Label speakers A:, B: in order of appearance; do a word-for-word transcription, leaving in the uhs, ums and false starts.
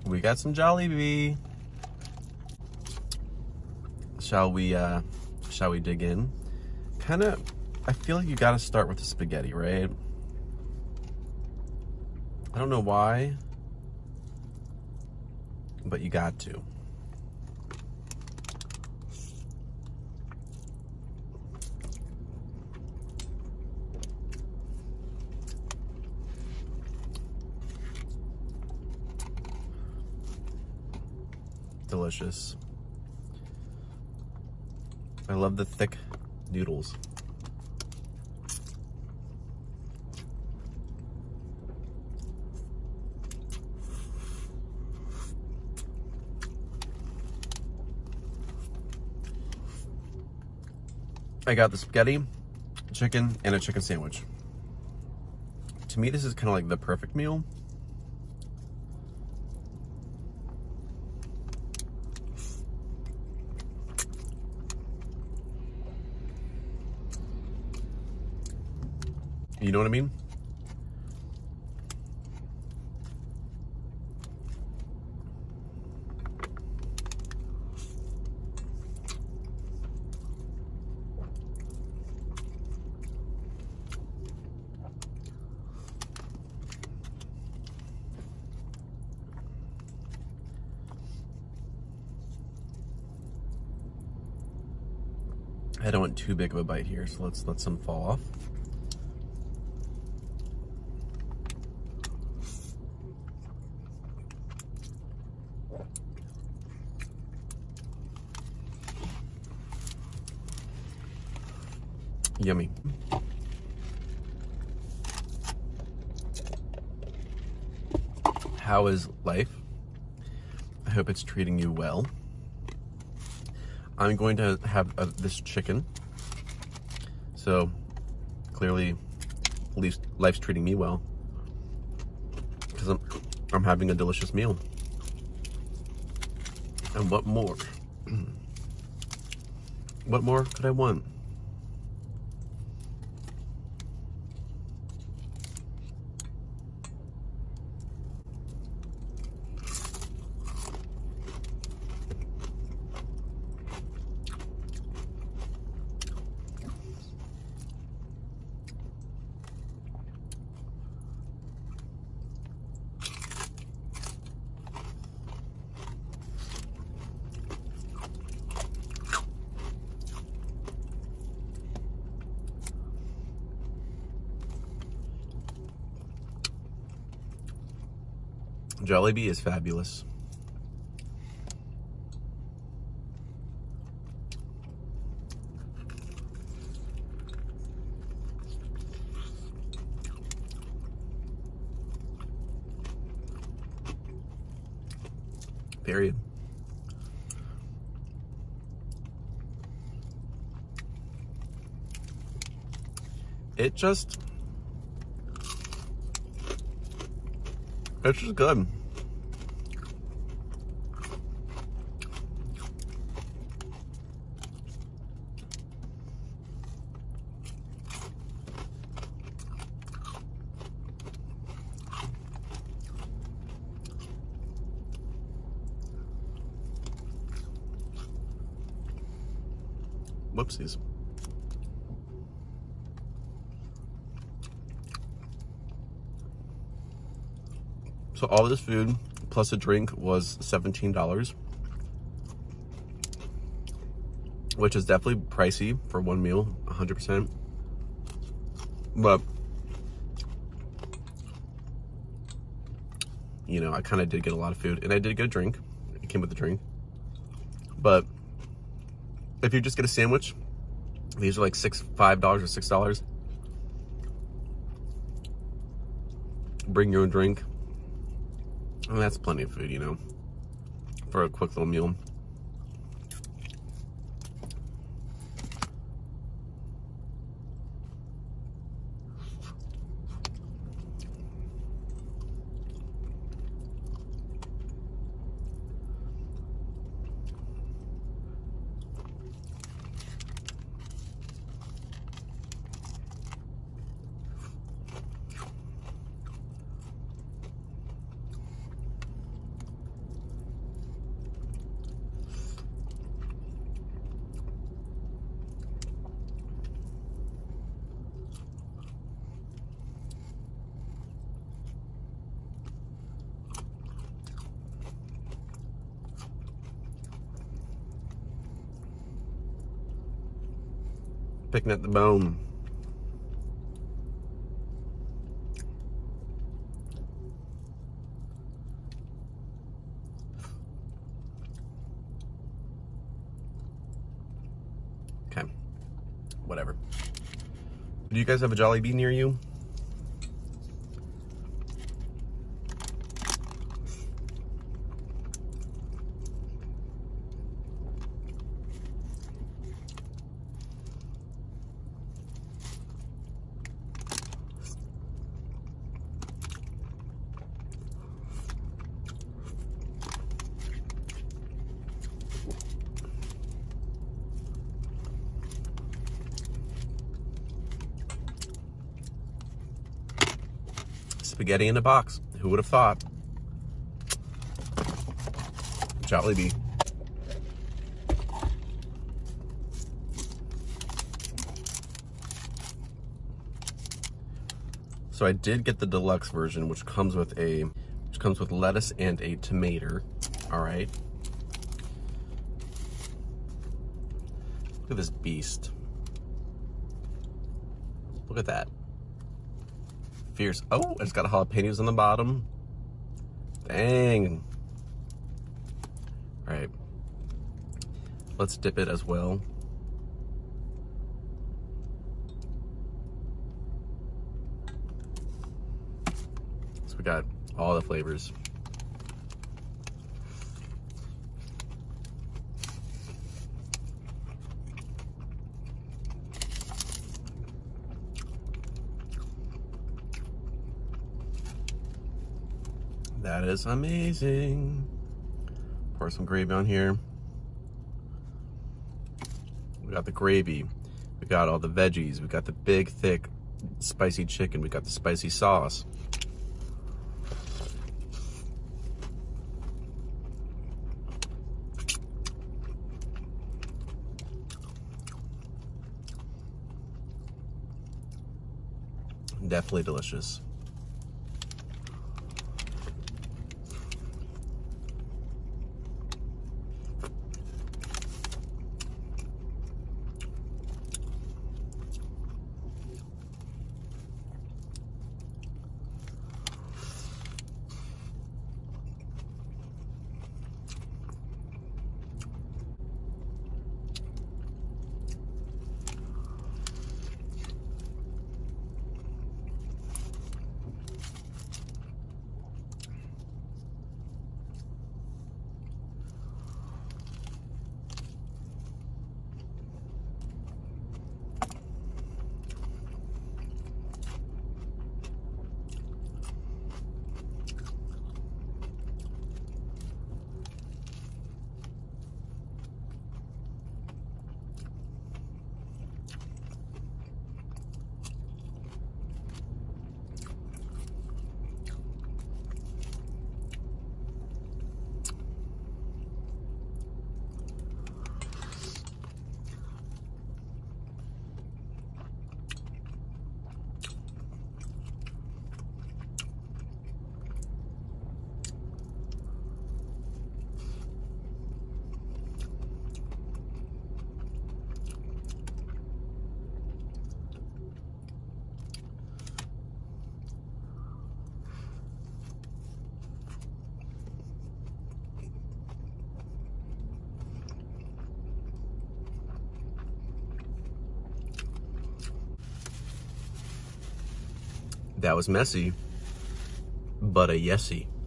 A: We got some Jollibee. Shall we, uh, shall we dig in? Kind of, I feel like you got to start with the spaghetti, right? I don't know why, but you got to. Delicious. I love the thick noodles. I got the spaghetti, chicken, and a chicken sandwich. To me, this is kind of like the perfect meal. You know what I mean? I don't want too big of a bite here, so let's let some fall off. Yummy. How is life? I hope it's treating you well. I'm going to have uh, this chicken. So clearly, at least life's treating me well because I'm, I'm having a delicious meal. And what more? What more could I want? Jollibee is fabulous. Period. It just, it's just good. Whoopsies. So all of this food plus a drink was seventeen dollars, which is definitely pricey for one meal, one hundred percent. But, you know, I kind of did get a lot of food, and I did get a drink. It came with a drink. But if you just get a sandwich, these are like six, five dollars or six dollars. Bring your own drink. And that's plenty of food, you know, for a quick little meal. Picking at the bone. Okay, whatever. Do you guys have a Jollibee near you? Spaghetti in a box. Who would have thought? Jollibee. So I did get the deluxe version, which comes with a, which comes with lettuce and a tomato. All right. Look at this beast. Look at that. Fierce. Oh, it's got jalapenos on the bottom. Dang. All right. Let's dip it as well. So we got all the flavors. That is amazing. Pour some gravy on here. We got the gravy. We got all the veggies. We got the big, thick, spicy chicken. We got the spicy sauce. Definitely delicious. That was messy, but a yesy.